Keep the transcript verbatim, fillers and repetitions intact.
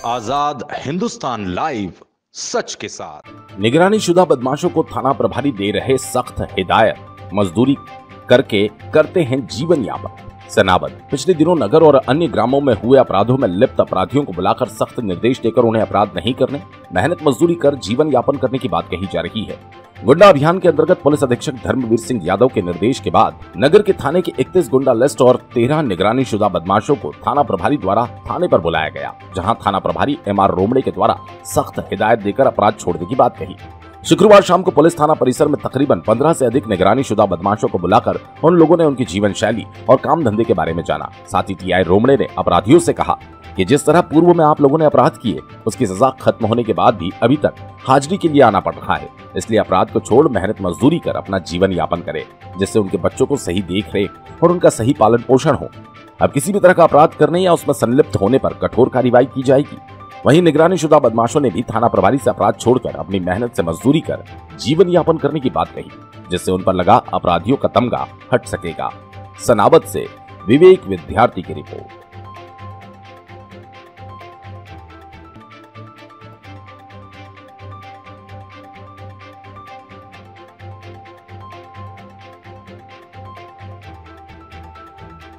आजाद Hindustan live, सच के साथ। निगरानी शुदा बदमाशों को थाना प्रभारी दे रहे सख्त हिदायत, मजदूरी करके करते हैं जीवन यापन। सनावद पिछले दिनों नगर और अन्य ग्रामों में हुए अपराधों में लिप्त अपराधियों को बुलाकर सख्त निर्देश देकर उन्हें अपराध नहीं करने, मेहनत मजदूरी कर जीवन यापन करने की बात कही जा रही है। गुंडा अभियान के अंतर्गत पुलिस अधीक्षक धर्मवीर सिंह यादव के निर्देश के बाद नगर के थाने के इकतीस गुंडा लिस्ट और तेरह निगरानी शुदा बदमाशों को थाना प्रभारी द्वारा थाने पर बुलाया गया, जहां थाना प्रभारी एम आर रोमड़े के द्वारा सख्त हिदायत देकर अपराध छोड़ने की बात कही। शुक्रवार शाम को पुलिस थाना परिसर में तकरीबन पंद्रह से अधिक निगरानी शुदा बदमाशों को बुलाकर उन लोगों ने उनकी जीवन शैली और काम धंधे के बारे में जाना। साथ ही टीआई रोमड़े ने अपराधियों से कहा कि जिस तरह पूर्व में आप लोगों ने अपराध किए, उसकी सजा खत्म होने के बाद भी अभी तक हाजिरी के लिए आना पड़ रहा है, इसलिए अपराध को छोड़ मेहनत मजदूरी कर अपना जीवन यापन करें, जिससे उनके बच्चों को सही देख रेख और उनका सही पालन पोषण हो। अब किसी भी तरह का अपराध करने या उसमें संलिप्त होने पर कठोर कार्रवाई की जाएगी। वहीं निगरानी शुदा बदमाशों ने भी थाना प्रभारी से अपराध छोड़कर अपनी मेहनत से मजदूरी कर जीवन यापन करने की बात कही, जिससे उन पर लगा अपराधियों का तमगा हट सकेगा। सनावद से विवेक विद्यार्थी की रिपोर्ट।